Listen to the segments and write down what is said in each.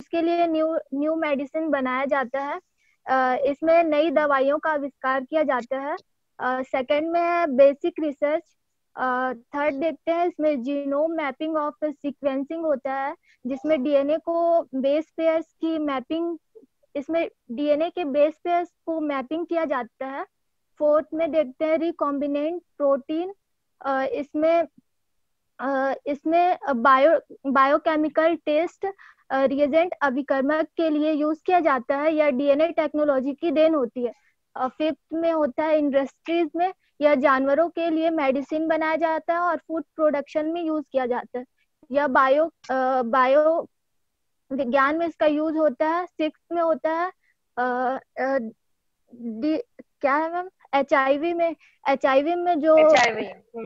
उसके लिए new new medicine बनाया जाता है। इसमें नई दवाइयों का आविष्कार किया जाता है। सेकंड में है बेसिक रिसर्च। थर्ड देखते हैं, इसमें जीनोम मैपिंग ऑफ सीक्वेंसिंग होता है, जिसमें डीएनए को बेस पेयर्स की मैपिंग, इसमें डीएनए के बेस पेयर्स को मैपिंग किया जाता है। फोर्थ में देखते हैं रिकॉम्बिनेंट प्रोटीन। इसमें इसमें बायोकेमिकल टेस्ट रिएजेंट अभिकर्मक के लिए यूज किया जाता है, या डीएनए टेक्नोलॉजी की देन होती है। फिफ्थ में होता है इंडस्ट्रीज में, या जानवरों के लिए मेडिसिन बनाया जाता है और फूड प्रोडक्शन में यूज किया जाता है, या बायो विज्ञान में इसका यूज होता है। सिक्स में होता है अ, अ, क्या है मैम, एचआईवी में। एचआईवी में जो HIV।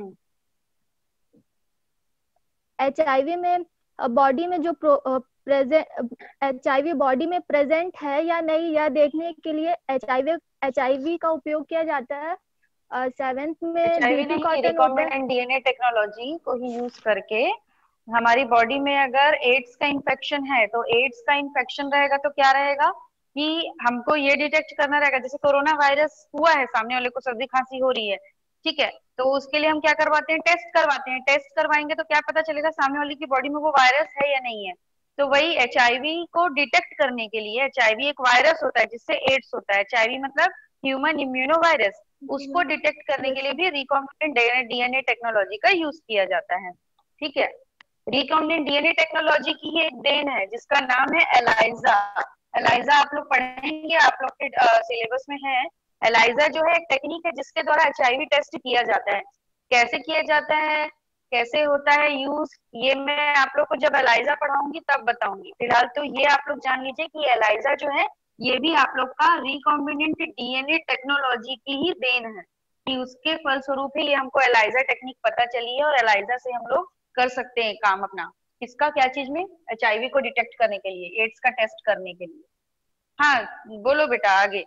एचआईवी में बॉडी में जो प्रेजेंट एचआईवी बॉडी में प्रेजेंट है या नहीं, यह देखने के लिए एचआईवी का उपयोग किया जाता है। सेवेंथ में HIV बीटी नहीं, कॉटन होता है। रिकॉम्बिनेंट DNA टेक्नोलॉजी को ही यूज करके हमारी बॉडी में अगर एड्स का इन्फेक्शन है, तो एड्स का इन्फेक्शन रहेगा तो क्या रहेगा कि हमको ये डिटेक्ट करना रहेगा। जैसे कोरोना वायरस हुआ है, सामने वाले को सर्दी खांसी हो रही है, ठीक है, तो उसके लिए हम क्या करवाते हैं, टेस्ट करवाते हैं। टेस्ट करवाएंगे तो क्या पता चलेगा सामने वाले की बॉडी में वो वायरस है या नहीं है। तो वही एचआईवी को डिटेक्ट करने के लिए, एचआईवी एक वायरस होता है जिससे एड्स होता है, एचआईवी मतलब ह्यूमन इम्यूनो वायरस, उसको डिटेक्ट करने के लिए भी रिकॉम्बिनेंट डीएनए टेक्नोलॉजी का यूज किया जाता है। ठीक है, रिकॉम्बिनेंट डीएनए टेक्नोलॉजी की ही एक देन है जिसका नाम है एलाइजा। एलाइजा आप लोग पढ़ेंगे, आप लोग के सिलेबस में है। एलाइजा जो है एक टेक्निक है जिसके द्वारा एचआईवी टेस्ट किया जाता है। कैसे किया जाता है, कैसे होता है यूज, ये मैं आप लोग को जब एलाइजा पढ़ाऊंगी तब बताऊंगी। फिलहाल तो ये आप लोग जान लीजिए कि एलाइजा जो है ये भी आप लोग का रिकॉम्बिनेंट डीएनए टेक्नोलॉजी की ही देन है, कि उसके फलस्वरूप ही ये हमको एलाइजा टेक्निक पता चली है, और एलाइजा से हम लोग कर सकते हैं काम अपना। किसका, क्या चीज में, एचआईवी को डिटेक्ट करने के लिए, एड्स का टेस्ट करने के लिए। हाँ बोलो बेटा आगे।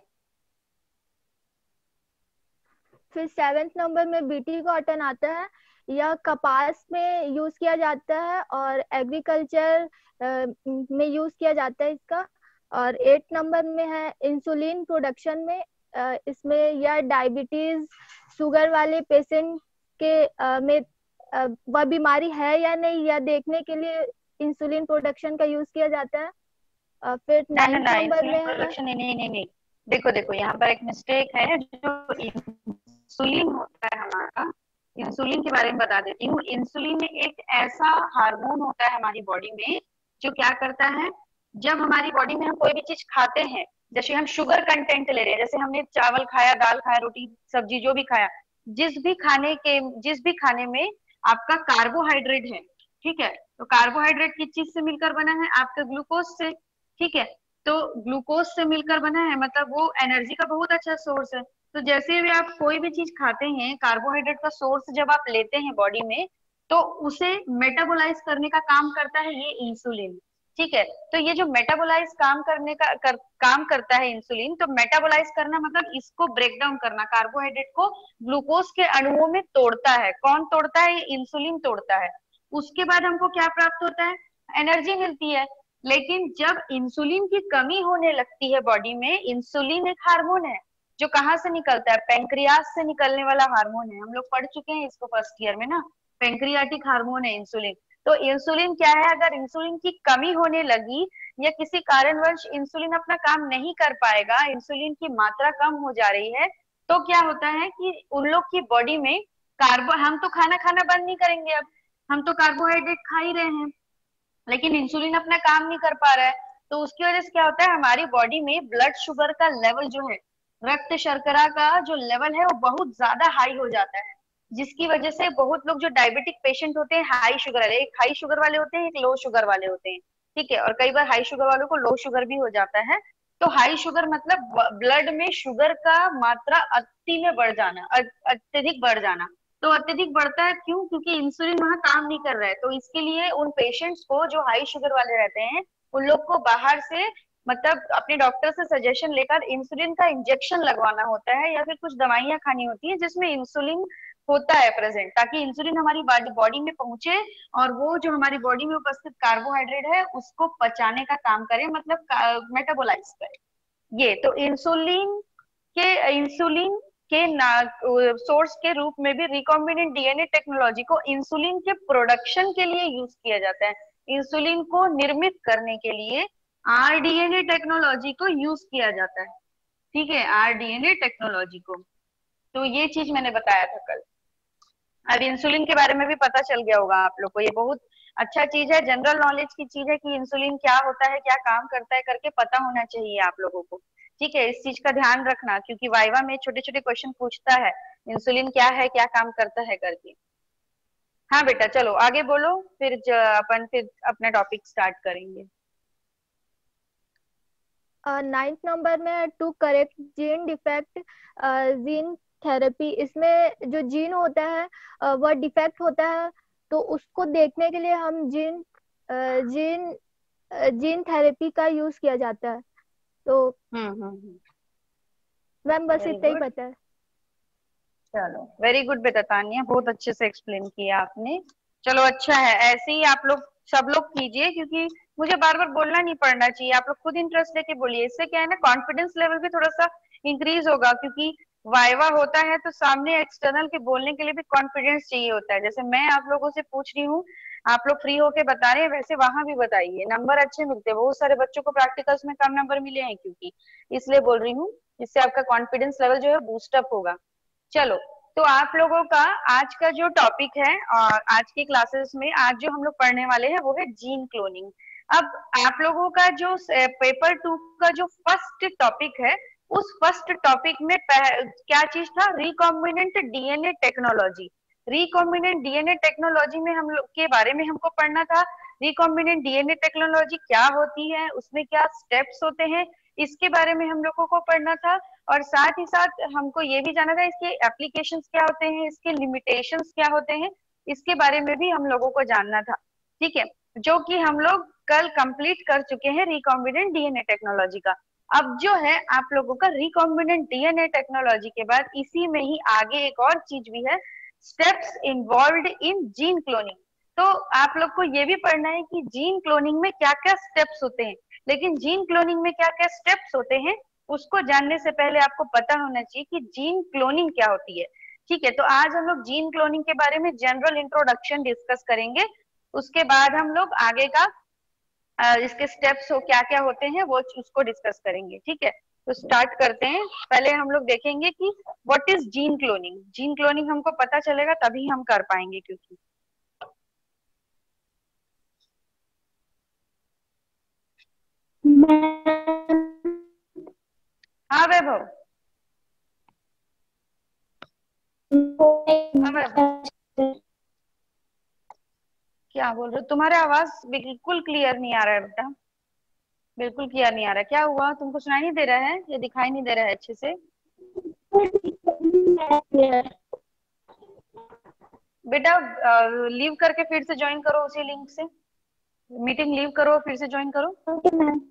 फिर सेवेंथ नंबर में बीटी कॉटन आता है। यह कपास में यूज किया जाता है और एग्रीकल्चर में यूज किया जाता है इसका। और एट नंबर में है इंसुलिन प्रोडक्शन में। इसमें यह डायबिटीज शुगर वाले पेशेंट के में वह बीमारी है या नहीं, यह देखने के लिए इंसुलिन प्रोडक्शन का यूज किया जाता है। फिर ना ना नाइन्थ ना, नंबर इंसुलिन में है। प्रोडक्शन नहीं नहीं नहीं नहीं, देखो देखो यहाँ पर एक मिस्टेक है। जो इंसुलिन होता है हमारा, इंसुलिन के बारे में बता देती हूँ। इंसुलिन एक ऐसा हार्मोन होता है हमारी बॉडी में जो क्या करता है, जब हमारी बॉडी में हम कोई भी चीज खाते हैं, जैसे हम शुगर कंटेंट ले रहे हैं, जैसे हमने चावल खाया, दाल खाया, रोटी सब्जी जो भी खाया, जिस भी खाने में आपका कार्बोहाइड्रेट है, ठीक है, तो कार्बोहाइड्रेट किस चीज से मिलकर बना है, आपके ग्लूकोज से, ठीक है, तो ग्लूकोज से मिलकर बना है, मतलब वो एनर्जी का बहुत अच्छा सोर्स है। तो जैसे भी आप कोई भी चीज खाते हैं, कार्बोहाइड्रेट का सोर्स जब आप लेते हैं बॉडी में, तो उसे मेटाबोलाइज करने का काम करता है ये इंसुलिन। ठीक है, तो ये जो मेटाबोलाइज काम करता है इंसुलिन, तो मेटाबोलाइज करना मतलब इसको ब्रेक डाउन करना, कार्बोहाइड्रेट को ग्लूकोज के अणुओं में तोड़ता है। कौन तोड़ता है, ये इंसुलिन तोड़ता है। उसके बाद हमको क्या प्राप्त होता है, एनर्जी मिलती है। लेकिन जब इंसुलिन की कमी होने लगती है बॉडी में, इंसुलिन एक हार्मोन है जो कहाँ से निकलता है, पेंक्रियास से निकलने वाला हार्मोन है। हम लोग पढ़ चुके हैं इसको फर्स्ट ईयर में ना, पेंक्रियाटिक हार्मोन है इंसुलिन। तो इंसुलिन क्या है, अगर इंसुलिन की कमी होने लगी या किसी कारणवश इंसुलिन अपना काम नहीं कर पाएगा, इंसुलिन की मात्रा कम हो जा रही है, तो क्या होता है कि उन लोग की बॉडी में हम तो खाना खाना बंद नहीं करेंगे अब, हम तो कार्बोहाइड्रेट खा ही रहे हैं, लेकिन इंसुलिन अपना काम नहीं कर पा रहा है। तो उसकी वजह से क्या होता है, हमारी बॉडी में ब्लड शुगर का लेवल जो है, रक्त शर्करा का जो लेवल है वो बहुत ज्यादा हाई हो जाता है, जिसकी वजह से बहुत लोग जो डायबिटिक पेशेंट होते हैं, हाई शुगर वाले, एक हाई शुगर वाले होते हैं, एक लो शुगर वाले होते हैं, ठीक है, और कई बार हाई शुगर वालों को लो शुगर भी हो जाता है। तो हाई शुगर मतलब ब्लड में शुगर का मात्रा अति में बढ़ जाना, अत्यधिक बढ़ जाना। तो अत्यधिक बढ़ता है क्यों, क्योंकि इंसुलिन वहां काम नहीं कर रहा है। तो इसके लिए उन पेशेंट्स को जो हाई शुगर वाले रहते हैं, उन लोग को बाहर से, मतलब अपने डॉक्टर से सजेशन लेकर इंसुलिन का इंजेक्शन लगवाना होता है, या फिर कुछ दवाइयां खानी होती है जिसमें इंसुलिन होता है प्रेजेंट, ताकि इंसुलिन हमारी बॉडी में पहुंचे और वो जो हमारी बॉडी में उपस्थित कार्बोहाइड्रेट है उसको पचाने का काम करे, मतलब मेटाबोलाइज करे। ये तो इंसुलिन के सोर्स के रूप में भी रिकॉम्बिनेंट डीएनए टेक्नोलॉजी को इंसुलिन के प्रोडक्शन के लिए यूज किया जाता है। इंसुलिन को निर्मित करने के लिए आरडीएनए टेक्नोलॉजी को यूज किया जाता है। ठीक है, आरडीएनए टेक्नोलॉजी को। तो ये चीज मैंने बताया था कल। अब इंसुलिन के बारे में भी पता चल गया होगा आप लोग को। ये बहुत अच्छा चीज है, जनरल नॉलेज की चीज है कि इंसुलिन क्या होता है, क्या काम करता है करके पता होना चाहिए आप लोगों को। ठीक है, इस चीज का ध्यान रखना, क्योंकि वाइवा में छोटे छोटे क्वेश्चन पूछता है इंसुलिन क्या है, क्या काम करता है करके। हाँ बेटा, चलो आगे बोलो, फिर अपन फिर अपना टॉपिक स्टार्ट करेंगे। 9th नंबर में to correct gene defect gene therapy. इसमें जो जीन होता है वह डिफेक्ट होता है, तो उसको देखने के लिए हम जीन जीन थेरेपी का यूज किया जाता है। तो मैम बस वेरी इतना ही गुड, पता है। चलो वेरी गुड बेटा तानिया, बहुत अच्छे से एक्सप्लेन किया आपने। चलो अच्छा है, ऐसे ही आप लोग सब लोग कीजिए, क्योंकि मुझे बार बार बोलना नहीं पड़ना चाहिए, आप लोग खुद इंटरेस्ट लेके बोलिए। इससे क्या है ना, कॉन्फिडेंस लेवल भी थोड़ा सा इंक्रीज होगा, क्योंकि वाइवा होता है तो सामने एक्सटर्नल के बोलने के लिए भी कॉन्फिडेंस चाहिए होता है। जैसे मैं आप लोगों से पूछ रही हूँ, आप लोग फ्री होके बता रहे हैं, वैसे वहां भी बताइए, नंबर अच्छे मिलते हैं। बहुत सारे बच्चों को प्रैक्टिकल्स में कम नंबर मिले हैं, क्योंकि इसलिए बोल रही हूँ, इससे आपका कॉन्फिडेंस लेवल जो है बूस्टअप होगा। चलो, तो आप लोगों का आज का जो टॉपिक है और आज की क्लासेस में आज जो हम लोग पढ़ने वाले हैं वो है जीन क्लोनिंग। अब आप लोगों का जो पेपर 2 का जो फर्स्ट टॉपिक है, उस फर्स्ट टॉपिक में क्या चीज था, recombinant DNA technology. Recombinant DNA technology में हम लोग के बारे में हमको पढ़ना था। रिकॉम्बिनेंट डीएनए टेक्नोलॉजी क्या होती है, उसमें क्या स्टेप्स होते हैं, इसके बारे में हम लोगों को पढ़ना था। और साथ ही साथ हमको ये भी जाना था इसके एप्लीकेशंस क्या होते हैं, इसके लिमिटेशंस क्या होते हैं, इसके बारे में भी हम लोगों को जानना था। ठीक है, जो कि हम लोग कल कंप्लीट कर चुके हैं रिकॉम्बिनेंट डीएनए टेक्नोलॉजी का। अब जो है आप लोगों का रिकॉम्बिनेंट डीएनए टेक्नोलॉजी के बाद इसी में ही आगे एक और चीज भी है, steps involved in gene cloning. तो आप लोग को ये भी पढ़ना है कि जीन क्लोनिंग में क्या क्या स्टेप्स होते हैं। लेकिन जीन क्लोनिंग में क्या क्या स्टेप्स होते हैं उसको जानने से पहले आपको पता होना चाहिए कि जीन क्लोनिंग क्या होती है। ठीक है, तो आज हम लोग जीन क्लोनिंग के बारे में जनरल इंट्रोडक्शन डिस्कस करेंगे। उसके बाद हम लोग आगे का इसके स्टेप्स हो क्या क्या होते हैं वो उसको डिस्कस करेंगे। ठीक है, तो स्टार्ट करते हैं। पहले हम लोग देखेंगे कि what is gene cloning. Gene cloning हमको पता चलेगा तभी हम कर पाएंगे, क्योंकि हाँ वैभव, हाँ वैभव, क्या बोल रहे हो, तुम्हारे आवाज बिल्कुल क्लियर नहीं आ रहा है बेटा, बिल्कुल क्लियर नहीं आ रहा है। क्या हुआ, तुमको सुनाई नहीं दे रहा है या दिखाई नहीं दे रहा है अच्छे से? बेटा लीव करके फिर से ज्वाइन करो, उसी लिंक से मीटिंग लीव करो, फिर से ज्वाइन करो। Okay ma'am.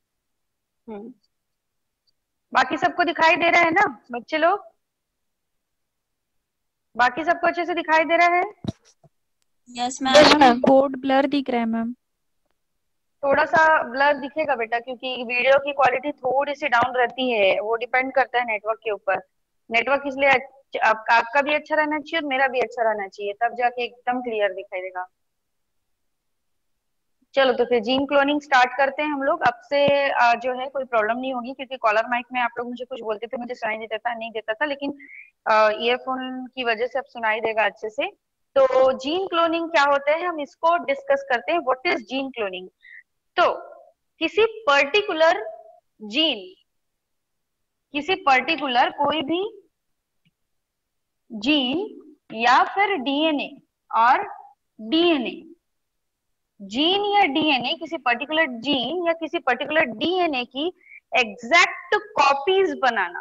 बाकी सबको दिखाई दे रहा है ना बच्चे लोग? बाकी सबको अच्छे से दिखाई दे रहा है? यस मैम, बोर्ड ब्लर दिख रहा है मैम। थोड़ा सा ब्लर दिखेगा बेटा, क्योंकि वीडियो की क्वालिटी थोड़ी सी डाउन रहती है, वो डिपेंड करता है नेटवर्क के ऊपर। नेटवर्क इसलिए आपका भी अच्छा रहना चाहिए और मेरा भी अच्छा रहना चाहिए, तब जाके एकदम क्लियर दिखाई देगा। चलो तो फिर जीन क्लोनिंग स्टार्ट करते हैं हम लोग। अब से जो है कोई प्रॉब्लम नहीं होगी, क्योंकि कॉलर माइक में आप लोग मुझे कुछ बोलते थे, मुझे सुनाई देता था नहीं देता था, लेकिन ईयरफोन की वजह से अब सुनाई देगा अच्छे से। तो जीन क्लोनिंग क्या होता है हम इसको डिस्कस करते हैं। What is gene cloning? तो किसी पर्टिकुलर जीन, किसी पर्टिकुलर कोई भी जीन या फिर डीएनए और डीएनए, जीन या डीएनए, किसी पर्टिकुलर जीन या किसी पर्टिकुलर डीएनए की एग्जैक्ट कॉपीज बनाना।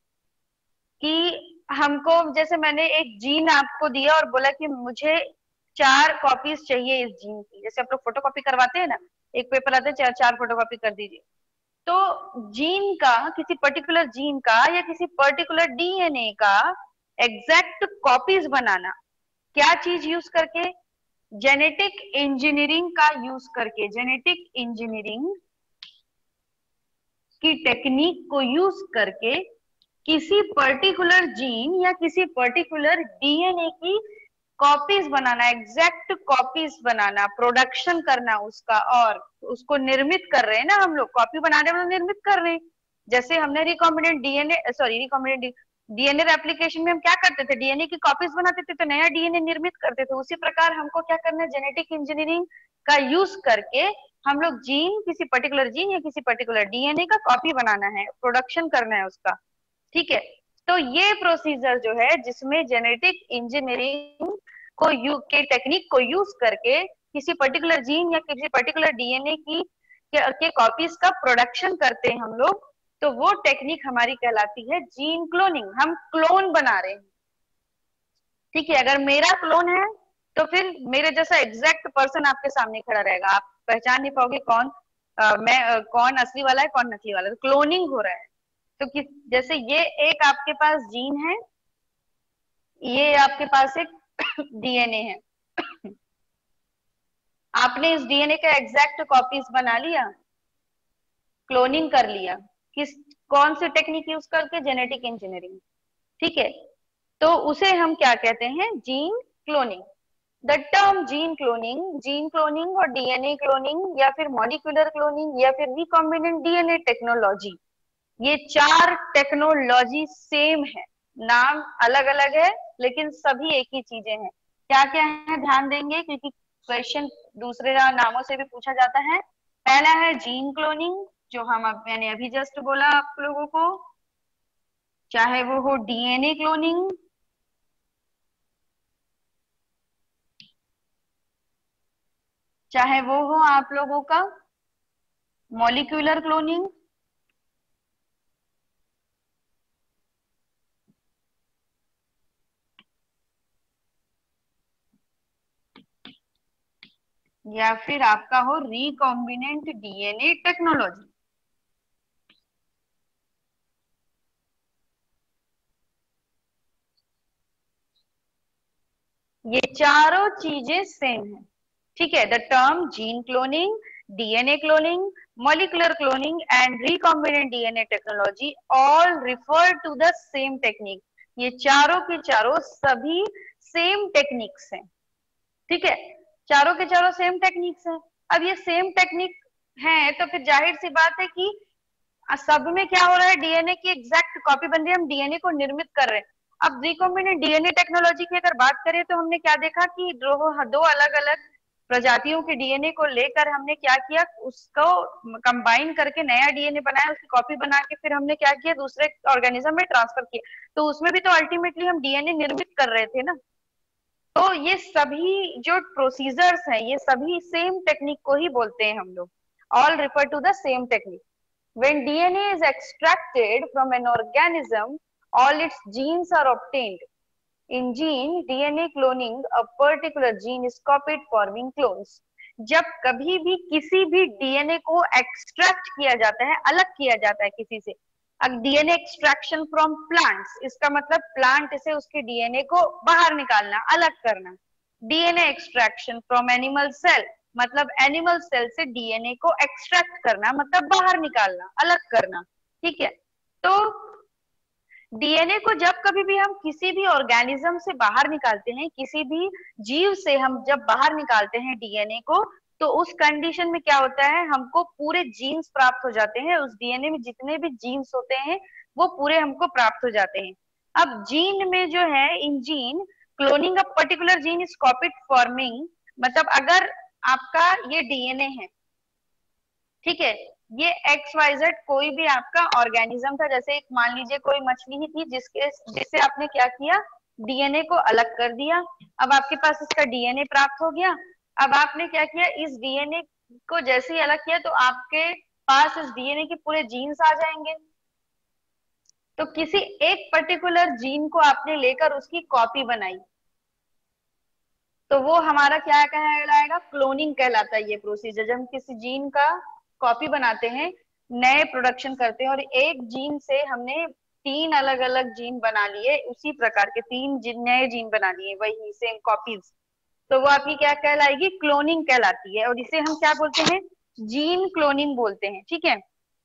कि हमको, जैसे मैंने एक जीन आपको दिया और बोला कि मुझे 4 कॉपीज चाहिए इस जीन की, जैसे आप लोग फोटो कॉपी करवाते हैं ना, एक पेपर आते हैं 4 फोटो कॉपी कर दीजिए। तो जीन का, किसी पर्टिकुलर जीन का या किसी पर्टिकुलर डीएनए का एग्जैक्ट कॉपीज बनाना, क्या चीज यूज करके, जेनेटिक इंजीनियरिंग का यूज करके, जेनेटिक इंजीनियरिंग की टेक्निक को यूज करके किसी पर्टिकुलर जीन या किसी पर्टिकुलर डीएनए की कॉपीज बनाना, एग्जैक्ट कॉपीज बनाना, प्रोडक्शन करना उसका, और उसको निर्मित कर रहे हैं ना हम लोग, कॉपी बनाने में निर्मित कर रहे हैं। जैसे हमने रिकॉम्बिनेंट डीएनए रेप्लिकेशन में हम क्या करते थे, डीएनए की कॉपीज बनाते थे तो नया डीएनए निर्मित करते थे। उसी प्रकार हमको क्या करना है, जेनेटिक इंजीनियरिंग का यूज करके हम लोग जीन, किसी पर्टिकुलर जीन या किसी पर्टिकुलर डीएनए का कॉपी बनाना है, प्रोडक्शन करना है उसका। ठीक है, तो ये प्रोसीजर जो है जिसमें जेनेटिक इंजीनियरिंग के टेक्निक को यूज करके किसी पर्टिकुलर जीन या किसी पर्टिकुलर डीएनए के कॉपीज का प्रोडक्शन करते हैं हम लोग, तो वो टेक्निक हमारी कहलाती है जीन क्लोनिंग। हम क्लोन बना रहे हैं। ठीक है, अगर मेरा क्लोन है तो फिर मेरे जैसा एग्जैक्ट पर्सन आपके सामने खड़ा रहेगा, आप पहचान नहीं पाओगे कौन कौन असली वाला है कौन नकली वाला है। तो क्लोनिंग हो रहा है। तो जैसे ये एक आपके पास जीन है, ये आपके पास एक डीएनए है, आपने इस डीएनए का एग्जैक्ट कॉपीज बना लिया, क्लोनिंग कर लिया, किस कौन सी टेक्निक यूज करके, जेनेटिक इंजीनियरिंग। ठीक है, तो उसे हम क्या कहते हैं, gene cloning. The term gene cloning और डीएनए क्लोनिंग या फिर मॉलिक्यूलर क्लोनिंग या फिर रिकॉम्बिनेंट डीएनए टेक्नोलॉजी, ये चार टेक्नोलॉजी सेम है, नाम अलग अलग है लेकिन सभी एक ही चीजें हैं। क्या क्या है ध्यान देंगे, क्योंकि क्वेश्चन दूसरे नामों से भी पूछा जाता है। पहला है जीन क्लोनिंग, जो मैंने अभी जस्ट बोला आप लोगों को, चाहे वो हो डीएनए क्लोनिंग, चाहे वो हो आप लोगों का मॉलिक्यूलर क्लोनिंग, या फिर आपका हो रिकॉम्बिनेंट डीएनए टेक्नोलॉजी। ये चारों चीजें सेम है। ठीक है, the term gene cloning, DNA cloning, molecular cloning and recombinant DNA technology all refer to the same technique. ये चारों के चारों सभी सेम टेक्निक्स हैं। ठीक है, चारों के चारों सेम टेक्निक्स हैं। अब ये सेम टेक्निक है तो फिर जाहिर सी बात है कि सब में क्या हो रहा है, डीएनए की एग्जैक्ट कॉपी बन रही है, हम डीएनए को निर्मित कर रहे हैं। अब रिकॉम्बिनेंट डीएनए टेक्नोलॉजी की अगर बात करें तो हमने क्या देखा कि दो अलग अलग प्रजातियों के डीएनए को लेकर हमने क्या किया, उसको कंबाइन करके नया डीएनए बनाया, उसकी कॉपी बना के फिर हमने क्या किया, दूसरे ऑर्गेनिज्म में ट्रांसफर किया। तो उसमें भी तो अल्टीमेटली हम डीएनए निर्मित कर रहे थे ना। तो ये सभी जो प्रोसीजर्स हैं, ये सभी सेम टेक्निक को ही बोलते हैं हम लोग, all refer to the same technique. When DNA is extracted from an organism, all its genes are obtained. In gene DNA cloning, a particular gene is copied forming clones. जब कभी भी किसी भी डीएनए को एक्सट्रैक्ट किया जाता है, अलग किया जाता है किसी से, डीएनए एक्सट्रैक्शन फ्रॉम प्लांट्स, इसका मतलब प्लांट से उसके डीएनए को बाहर निकालना, अलग करना। DNA extraction from animal cell, मतलब एनिमल सेल से डीएनए को एक्सट्रैक्ट करना, मतलब बाहर निकालना, अलग करना। ठीक है, तो डीएनए को जब कभी भी हम किसी भी ऑर्गेनिज्म से बाहर निकालते हैं, किसी भी जीव से हम जब बाहर निकालते हैं डीएनए को, तो उस कंडीशन में क्या होता है, हमको पूरे जीन्स प्राप्त हो जाते हैं। उस डीएनए में जितने भी जीन्स होते हैं वो पूरे हमको प्राप्त हो जाते हैं। अब जीन में जो है, in gene cloning a particular gene is copied forming, मतलब अगर आपका ये डीएनए है, ठीक है, ये XYZ कोई भी आपका ऑर्गेनिज्म था, जैसे एक मान लीजिए कोई मछली ही थी जिससे आपने क्या किया, डीएनए को अलग कर दिया। अब आपके पास इसका डीएनए प्राप्त हो गया। अब आपने क्या किया, इस डीएनए को जैसे ही अलग किया तो आपके पास इस डीएनए के पूरे जीन्स आ जाएंगे। तो किसी एक पर्टिकुलर जीन को आपने लेकर उसकी कॉपी बनाई, तो वो हमारा क्या कहलाएगा, क्लोनिंग कहलाता है। ये प्रोसीजर जब हम किसी जीन का कॉपी बनाते हैं, नए प्रोडक्शन करते हैं, और एक जीन से हमने 3 अलग अलग जीन बना लिए, उसी प्रकार के 3 नए जीन बना लिए, वही सेम कॉपीज, तो वो आपकी क्या कहलाएगी, क्लोनिंग कहलाती है। और इसे हम क्या बोलते हैं, जीन क्लोनिंग बोलते हैं। ठीक है,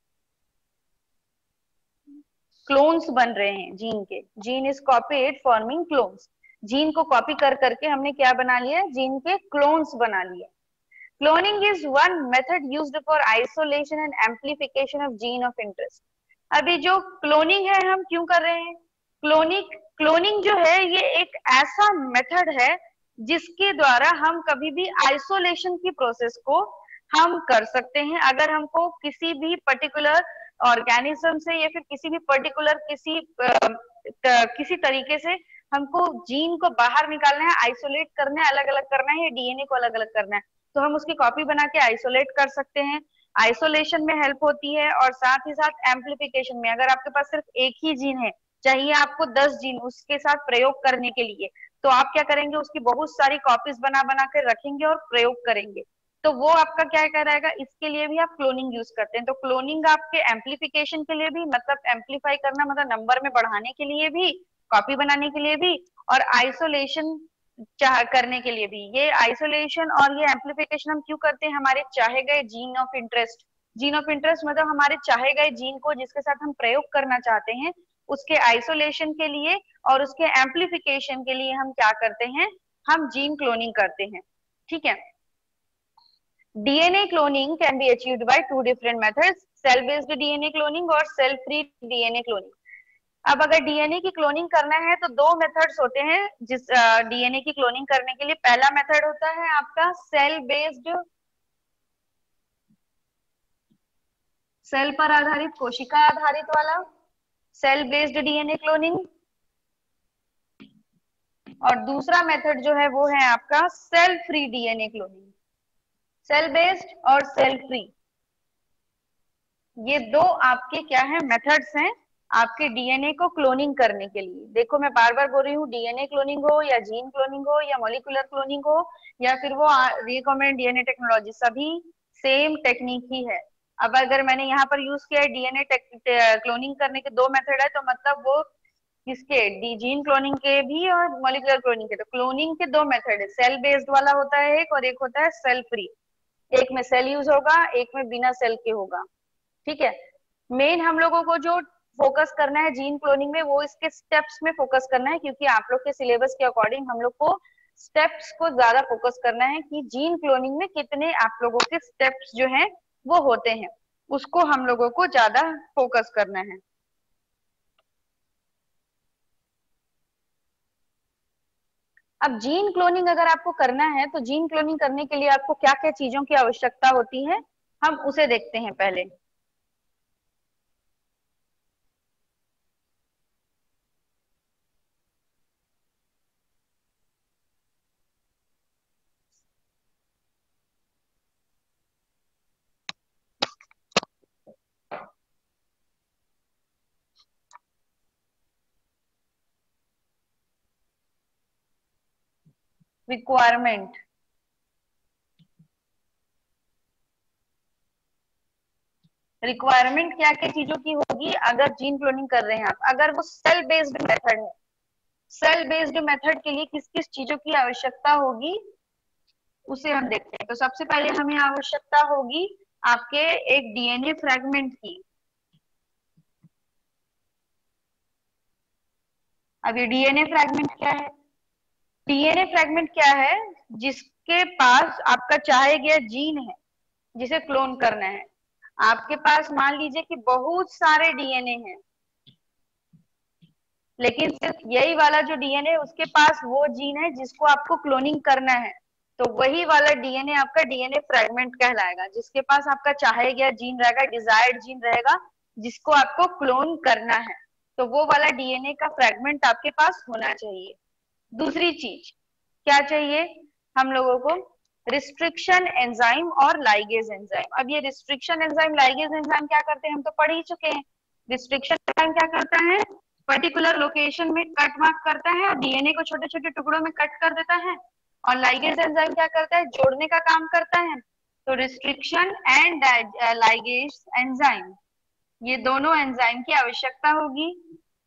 क्लोन्स बन रहे हैं जीन के, gene is copied forming clones, gene को कॉपी कर करके हमने क्या बना लिया, जीन के क्लोन्स बना लिए। Cloning is one method used for isolation and amplification of gene of interest. अभी जो क्लोनिंग है हम क्यों कर रहे हैं, क्लोनिंग क्लोनिंग जो है ये एक ऐसा मेथड है जिसके द्वारा हम कभी भी आइसोलेशन की प्रोसेस को हम कर सकते हैं। अगर हमको किसी भी पर्टिकुलर ऑर्गेनिज्म से या फिर किसी भी पर्टिकुलर किसी तरीके से हमको जीन को बाहर निकालना है, आइसोलेट करना है, अलग अलग करना है, डीएनए को अलग अलग करना है, तो हम उसकी कॉपी बना के आइसोलेट कर सकते हैं। आइसोलेशन में हेल्प होती है, और साथ ही साथ एम्प्लीफिकेशन में, अगर आपके पास सिर्फ एक ही जीन है, चाहिए आपको 10 जीन उसके साथ प्रयोग करने के लिए, तो आप क्या करेंगे, उसकी बहुत सारी कॉपीज बना बना कर रखेंगे और प्रयोग करेंगे, तो वो आपका क्या कराएगा, इसके लिए भी आप क्लोनिंग यूज करते हैं। तो क्लोनिंग आपके एम्प्लीफिकेशन के लिए भी, मतलब एम्प्लीफाई करना मतलब नंबर में बढ़ाने के लिए भी, कॉपी बनाने के लिए भी, और आइसोलेशन चाह करने के लिए भी। ये आइसोलेशन और ये एम्प्लीफिकेशन हम क्यों करते हैं, हमारे चाहे गए gene of interest, gene of interest मतलब हमारे चाहे गए जीन को जिसके साथ हम प्रयोग करना चाहते हैं, उसके आइसोलेशन के लिए और उसके एम्प्लीफिकेशन के लिए हम क्या करते हैं, हम जीन क्लोनिंग करते हैं। ठीक है, DNA cloning can be achieved by 2 different methods, cell based DNA cloning और सेल फ्री डीएनए क्लोनिंग। अब अगर डीएनए की क्लोनिंग करना है तो 2 मेथड्स होते हैं जिस डीएनए की क्लोनिंग करने के लिए। पहला मेथड होता है आपका सेल बेस्ड, सेल पर आधारित, कोशिका आधारित वाला सेल बेस्ड डीएनए क्लोनिंग, और दूसरा मेथड जो है वो है आपका cell free DNA cloning. Cell based और सेल फ्री, ये 2 आपके क्या है, मेथड्स हैं आपके डीएनए को क्लोनिंग करने के लिए। देखो मैं बार बार बोल रही हूँ, डीएनए क्लोनिंग हो या जीन क्लोनिंग हो या मॉलिक्यूलर क्लोनिंग हो या फिर वो रिकॉम्बिनेंट डीएनए टेक्नोलॉजी, सभी सेम टेक्निक ही है। अब अगर मैंने यहाँ पर यूज किया है डीएनए क्लोनिंग करने के 2 मेथड है, तो मतलब वो किसके, जीन क्लोनिंग के भी और मॉलिक्यूलर क्लोनिंग के। तो क्लोनिंग के 2 मेथड है, सेल बेस्ड वाला होता है एक, और एक होता है सेल फ्री। एक में सेल यूज होगा, एक में बिना सेल के होगा। ठीक है, मेन हम लोगों को जो फोकस करना है जीन क्लोनिंग में, वो इसके स्टेप्स में फोकस करना है, क्योंकि आप लोग के सिलेबस के अकॉर्डिंग हम लोग को स्टेप्स को ज्यादा फोकस करना है कि जीन क्लोनिंग में कितने आप लोगों के स्टेप्स जो हैं वो होते हैं, उसको हम लोगों को ज्यादा फोकस करना है। अब जीन क्लोनिंग अगर आपको करना है तो जीन क्लोनिंग करने के लिए आपको क्या क्या चीजों की आवश्यकता होती है, हम उसे देखते हैं पहले। रिक्वायरमेंट, रिक्वायरमेंट क्या क्या चीजों की होगी अगर जीन क्लोनिंग कर रहे हैं आप, अगर वो सेल बेस्ड मेथड है, सेल बेस्ड मेथड के लिए किस किस चीजों की आवश्यकता होगी उसे हम देखते हैं। तो सबसे पहले हमें आवश्यकता होगी आपके एक डीएनए फ्रेगमेंट की। अब ये डीएनए फ्रेगमेंट क्या है, डीएनए फ्रेगमेंट क्या है, जिसके पास आपका चाहे गया जीन है जिसे क्लोन करना है। आपके पास मान लीजिए कि बहुत सारे डीएनए हैं, लेकिन सिर्फ यही वाला जो डीएनए है उसके पास वो जीन है जिसको आपको क्लोनिंग करना है, तो वही वाला डीएनए आपका डीएनए फ्रेगमेंट कहलाएगा, जिसके पास आपका चाहे गया जीन रहेगा, डिजायर्ड जीन रहेगा जिसको आपको क्लोन करना है, तो वो वाला डीएनए का फ्रेगमेंट आपके पास होना चाहिए। दूसरी चीज क्या चाहिए हम लोगों को, रिस्ट्रिक्शन एंजाइम और लाइगेज एंजाइम। अब ये रिस्ट्रिक्शन एंजाइम लाइगेज एंजाइम क्या करते हैं हम तो पढ़ ही चुके हैं। रिस्ट्रिक्शन एंजाइम क्या करता है, पर्टिकुलर लोकेशन में कट मार्क करता है और डीएनए को छोटे छोटे टुकड़ों में कट कर देता है, और लाइगेज एंजाइम क्या करता है, जोड़ने का काम करता है। तो रिस्ट्रिक्शन एंड लाइगेज एंजाइम, ये दोनों एंजाइम की आवश्यकता होगी।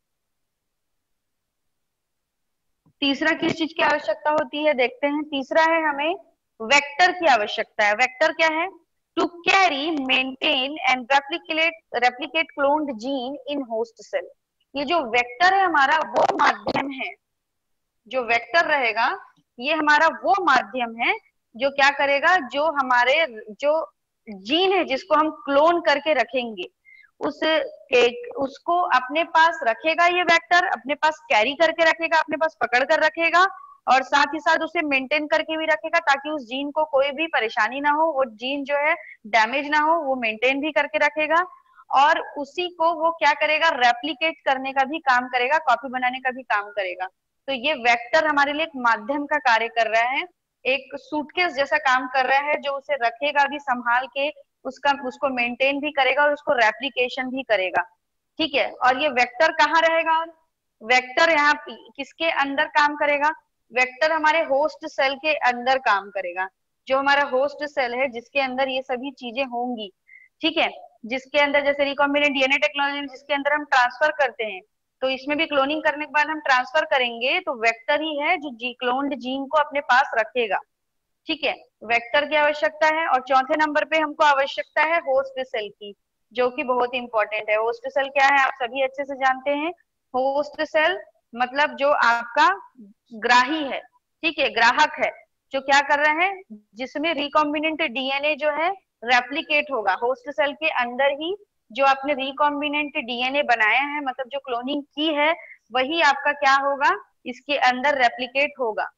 तीसरा किस चीज की आवश्यकता होती है देखते हैं। तीसरा है हमें वेक्टर की आवश्यकता है। वेक्टर क्या है? To carry, maintain and replicate cloned gene in host cell. ये जो वेक्टर है हमारा वो माध्यम है, जो वेक्टर रहेगा ये हमारा वो माध्यम है जो क्या करेगा, जो हमारे जो जीन है जिसको हम क्लोन करके रखेंगे उस उसको अपने पास रखेगा। ये वेक्टर अपने पास कैरी करके रखेगा, अपने पास पकड़ कर रखेगा और साथ ही साथ उसे मेंटेन करके भी रखेगा ताकि उस जीन को कोई भी परेशानी ना हो, वो जीन जो है डैमेज ना हो, वो मेंटेन भी करके रखेगा और उसी को वो क्या करेगा, रेप्लिकेट करने का भी काम करेगा, कॉपी बनाने का भी काम करेगा। तो ये वेक्टर हमारे लिए एक माध्यम का कार्य कर रहा है, एक सूटकेस जैसा काम कर रहा है जो उसे रखेगा भी संभाल के, उसको मेंटेन भी करेगा और उसको रेप्लिकेशन भी करेगा। ठीक है, और ये वेक्टर कहाँ रहेगा? और वेक्टर यहाँ किसके अंदर काम करेगा? वेक्टर हमारे होस्ट सेल के अंदर काम करेगा। जो हमारा होस्ट सेल है जिसके अंदर ये सभी चीजें होंगी, ठीक है, जिसके अंदर जैसे रिकॉम्बिनेंट डीएनए टेक्नोलॉजी जिसके अंदर हम ट्रांसफर करते हैं, तो इसमें भी क्लोनिंग करने के बाद हम ट्रांसफर करेंगे तो वेक्टर ही है जो क्लोन्ड जीन को अपने पास रखेगा। ठीक है, वेक्टर की आवश्यकता है। और चौथे नंबर पे हमको आवश्यकता है होस्ट सेल की, जो कि बहुत इंपॉर्टेंट है। होस्ट सेल क्या है आप सभी अच्छे से जानते हैं। होस्ट सेल मतलब जो आपका ग्राही है, ठीक है, ग्राहक है, जो क्या कर रहे हैं, जिसमें रिकॉम्बिनेंट डीएनए जो है रेप्लिकेट होगा होस्ट सेल के अंदर ही। जो आपने रिकॉम्बिनेंट डीएनए बनाया है, मतलब जो क्लोनिंग की है, वही आपका क्या होगा, इसके अंदर रेप्लिकेट होगा।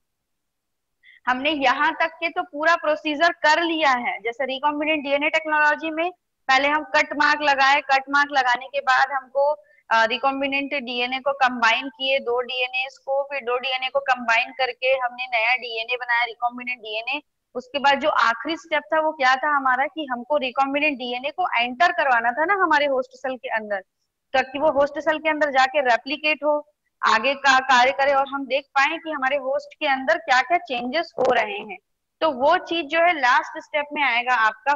हमने यहाँ तक के तो पूरा प्रोसीजर कर लिया है। जैसे रिकॉम्बिनेंट डीएनए टेक्नोलॉजी में पहले हम कट मार्क लगाए, कट मार्क लगाने के बाद हमको रिकॉम्बिनेंट डीएनए को कंबाइन किए, दो डीएनए को, फिर दो डीएनए को कंबाइन करके हमने नया डीएनए बनाया, रिकॉम्बिनेंट डीएनए। उसके बाद जो आखिरी स्टेप था वो क्या था हमारा, कि हमको रिकॉम्बिनेंट डीएनए को एंटर करवाना था ना हमारे होस्ट सेल के अंदर, ताकि वो होस्ट सेल के अंदर जाके रेप्लिकेट हो, आगे का कार्य करे और हम देख पाए कि हमारे होस्ट के अंदर क्या क्या चेंजेस हो रहे हैं। तो वो चीज जो है लास्ट स्टेप में आएगा आपका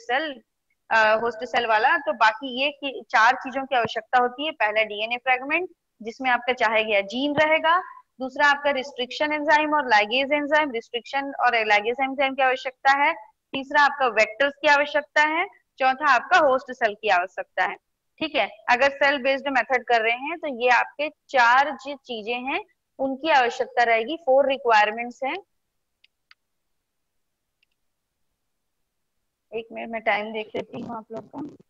होस्ट सेल वाला। तो बाकी ये कि चार चीजों की आवश्यकता होती है। पहला डीएनए फ्रेगमेंट जिसमें आपका चाहे गया जीन रहेगा, दूसरा आपका रिस्ट्रिक्शन एंजाइम और लाइगेज एंजाइम, रिस्ट्रिक्शन और लाइगेज एंजाइम की आवश्यकता है, तीसरा आपका वेक्टर्स की आवश्यकता है, चौथा आपका होस्ट सेल की आवश्यकता है। ठीक है, अगर सेल बेस्ड मेथड कर रहे हैं तो ये आपके चार जो चीजें हैं उनकी आवश्यकता रहेगी, 4 रिक्वायरमेंट्स हैं। एक मिनट में टाइम देख लेती हूँ आप लोग का।